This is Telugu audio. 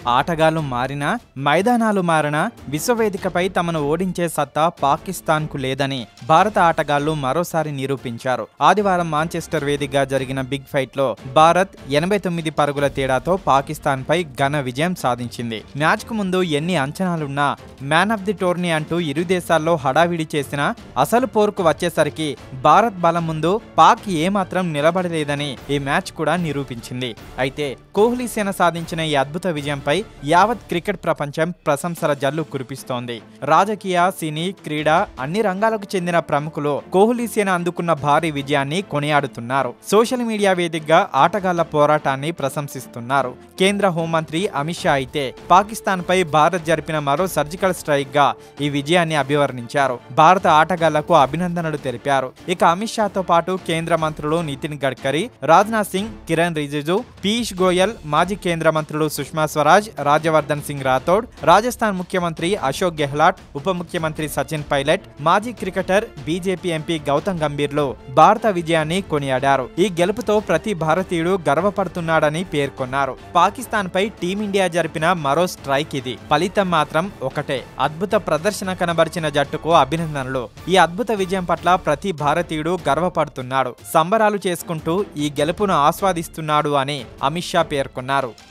ఆటగాళ్లు మారినా, మైదానాలు మారినా విశ్వవేదికపై తమను ఓడించే సత్తా పాకిస్తాన్కు లేదని భారత ఆటగాళ్లు మరోసారి నిరూపించారు. ఆదివారం మాంచెస్టర్ వేదికగా జరిగిన బిగ్ ఫైట్లో భారత్ 89 పరుగుల తేడాతో పాకిస్తాన్పై ఘన విజయం సాధించింది. మ్యాచ్కు ముందు ఎన్ని అంచనాలున్నా మ్యాన్ ఆఫ్ ది టోర్నీ అంటూ ఇరు దేశాల్లో హడావిడి చేసినా అసలు పోరుకు వచ్చేసరికి భారత్ బలం ముందు పాక్ ఏమాత్రం నిలబడలేదని ఈ మ్యాచ్ కూడా నిరూపించింది. అయితే కోహ్లీ సేన సాధించిన ఈ అద్భుత విజయంపై యావత్ క్రికెట్ ప్రపంచం ప్రశంసల జల్లు కురిపిస్తోంది. రాజకీయ, సినీ, క్రీడా అన్ని రంగాలకు చెందిన ప్రముఖులు కోహ్లీ సేన అందుకున్న భారీ విజయాన్ని కొనియాడుతున్నారు. సోషల్ మీడియా వేదికగా ఆటగాళ్ల పోరాటాన్ని ప్రశంసిస్తున్నారు. కేంద్ర హోంమంత్రి అమిత్ షా అయితే పాకిస్తాన్ పై భారత్ జరిపిన మరో సర్జికల్ స్ట్రైక్ గా ఈ విజయాన్ని అభివర్ణించారు. భారత ఆటగాళ్లకు అభినందనలు తెలిపారు. ఇక అమిత్ షాతో పాటు కేంద్ర మంత్రులు నితిన్ గడ్కరీ, రాజ్నాథ్ సింగ్, కిరణ్ రిజిజు, పీయూష్ గోయల్, మాజీ కేంద్ర మంత్రులు సుష్మా స్వరాజ్, రాజ్యవర్ధన్ సింగ్ రాథోడ్, రాజస్థాన్ ముఖ్యమంత్రి అశోక్ గెహ్లాట్, ఉప ముఖ్యమంత్రి సచిన్ పైలట్, మాజీ క్రికెటర్, బీజేపీ ఎంపీ గౌతమ్ గంభీర్లు భారత విజయాన్ని కొనియాడారు. ఈ గెలుపుతో ప్రతి భారతీయుడు గర్వపడుతున్నాడని పేర్కొన్నారు. పాకిస్తాన్ పై టీమిండియా జరిపిన మరో స్ట్రైక్ ఇది. ఫలితం మాత్రం ఒకటే. అద్భుత ప్రదర్శన కనబరిచిన జట్టుకు అభినందనలు. ఈ అద్భుత విజయం పట్ల ప్రతి భారతీయుడు గర్వపడుతున్నాడు, సంబరాలు చేసుకుంటూ ఈ గెలుపును ఆస్వాదిస్తున్నాడు అని అమిత్ షా పేర్కొన్నారు.